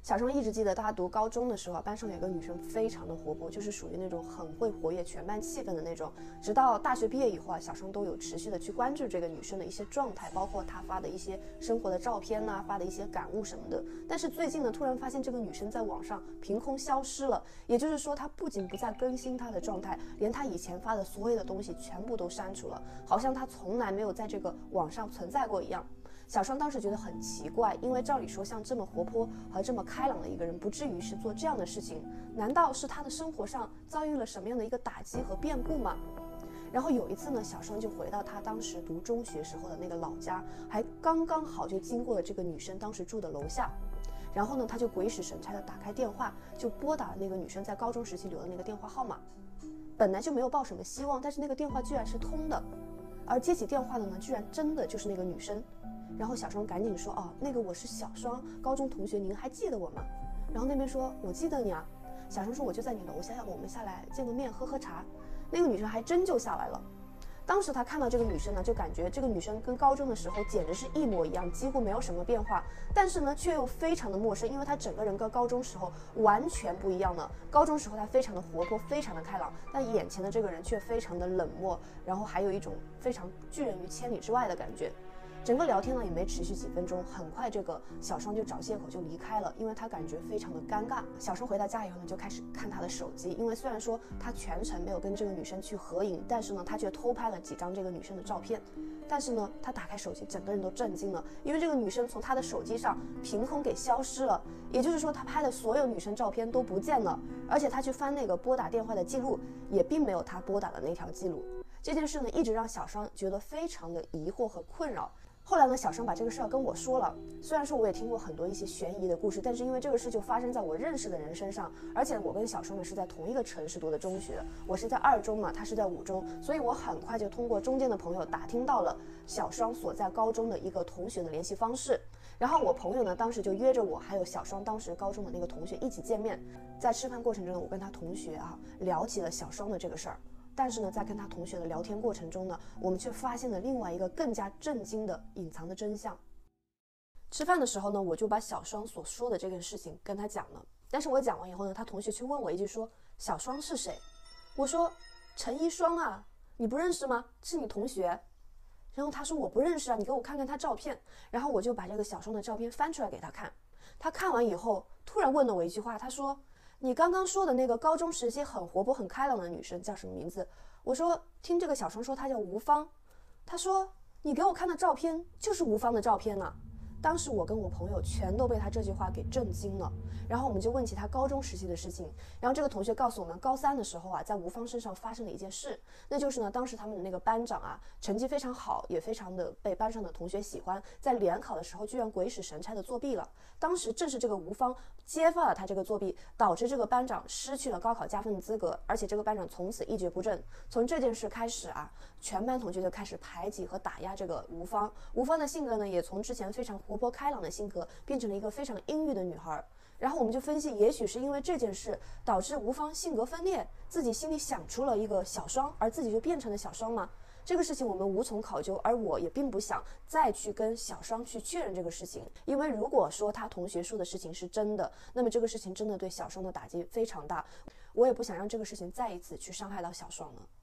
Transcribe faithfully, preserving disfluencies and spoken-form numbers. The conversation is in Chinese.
小双一直记得他读高中的时候，班上有一个女生非常的活泼，就是属于那种很会活跃全班气氛的那种。直到大学毕业以后啊，小双都有持续的去关注这个女生的一些状态，包括她发的一些生活的照片呐、啊，发的一些感悟什么的。但是最近呢，突然发现这个女生在网上凭空消失了，也就是说，她不仅不再更新她的状态，连她以前发的所有的东西全部都删除了，好像她从来没有在这个网上存在过一样。小双当时觉得很奇怪，因为照理说像这么活泼和这么开朗的一个人，不至于是做这样的事情，难道是他的生活上遭遇了什么样的一个打击和变故吗？然后有一次呢，小双就回到他当时读中学时候的那个老家，还刚刚好就经过了这个女生当时住的楼下。然后呢，他就鬼使神差的打开电话，就拨打了那个女生在高中时期留的那个电话号码。本来就没有抱什么希望，但是那个电话居然是通的，而接起电话的呢，居然真的就是那个女生。然后小双赶紧说，哦，那个我是小双，高中同学，您还记得我吗？然后那边说，我记得你啊。小双说，我就在你楼下，要不我们下来见个面喝喝茶。那个女生还真就下来了。当时他看到这个女生呢，就感觉这个女生跟高中的时候简直是一模一样，几乎没有什么变化，但是呢却又非常的陌生，因为她整个人跟高中时候完全不一样了。高中时候她非常的活泼，非常的开朗，但眼前的这个人却非常的冷漠，然后还有一种非常拒人于千里之外的感觉。整个聊天呢也没持续几分钟，很快这个小双就找借口就离开了，因为他感觉非常的尴尬。小双回到家以后呢，就开始看他的手机，因为虽然说他全程没有跟这个女生去合影，但是呢他却偷拍了几张这个女生的照片。但是呢他打开手机，整个人都震惊了，因为这个女生从他的手机上凭空给消失了，也就是说他拍的所有女生照片都不见了，而且他去翻那个拨打电话的记录，也并没有他拨打的那条记录。这件事呢一直让小双觉得非常的疑惑和困扰。后来呢，小双把这个事儿跟我说了。虽然说我也听过很多一些悬疑的故事，但是因为这个事就发生在我认识的人身上，而且我跟小双呢是在同一个城市读的中学，我是在二中嘛，他是在五中，所以我很快就通过中间的朋友打听到了小双所在高中的一个同学的联系方式。然后我朋友呢当时就约着我还有小双当时高中的那个同学一起见面。在吃饭过程中呢，我跟他同学啊聊起了小双的这个事儿。但是呢，在跟他同学的聊天过程中呢，我们却发现了另外一个更加震惊的隐藏的真相。吃饭的时候呢，我就把小双所说的这件事情跟他讲了。但是我讲完以后呢，他同学却问我一句说：“小双是谁？”我说：“陈一双啊，你不认识吗？是你同学。”然后他说：“我不认识啊，你给我看看他照片。”然后我就把这个小双的照片翻出来给他看。他看完以后，突然问了我一句话，他说：“你刚刚说的那个高中时期很活泼很开朗的女生叫什么名字？”我说：“听这个小双说她叫吴芳。”他说：“你给我看的照片就是吴芳的照片呢。”当时我跟我朋友全都被他这句话给震惊了，然后我们就问起他高中时期的事情，然后这个同学告诉我们，高三的时候啊，在吴芳身上发生了一件事，那就是呢，当时他们的那个班长啊，成绩非常好，也非常的被班上的同学喜欢，在联考的时候居然鬼使神差的作弊了。当时正是这个吴芳揭发了他这个作弊，导致这个班长失去了高考加分的资格，而且这个班长从此一蹶不振。从这件事开始啊，全班同学就开始排挤和打压这个吴芳。吴芳的性格呢，也从之前非常活泼开朗的性格变成了一个非常阴郁的女孩。然后我们就分析，也许是因为这件事导致吴芳性格分裂，自己心里想出了一个小双，而自己就变成了小双吗？这个事情我们无从考究，而我也并不想再去跟小双去确认这个事情，因为如果说他同学说的事情是真的，那么这个事情真的对小双的打击非常大，我也不想让这个事情再一次去伤害到小双了。